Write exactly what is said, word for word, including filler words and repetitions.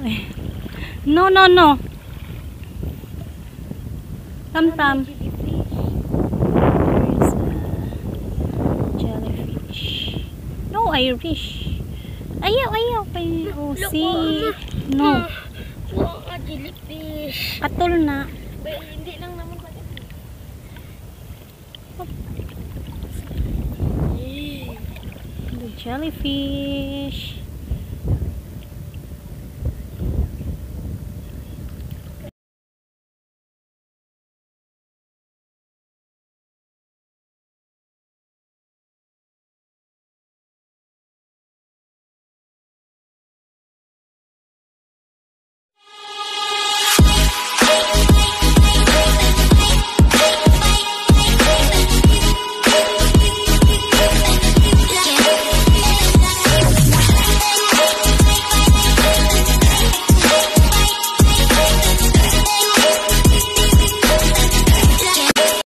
No, no, no. Tam-tam. There's a jellyfish. No, Irish. Ayaw, ayaw. Ayaw. Oh, see. No. Wow, a jellyfish. Atol na. Well, hindi lang naman pala. The jellyfish.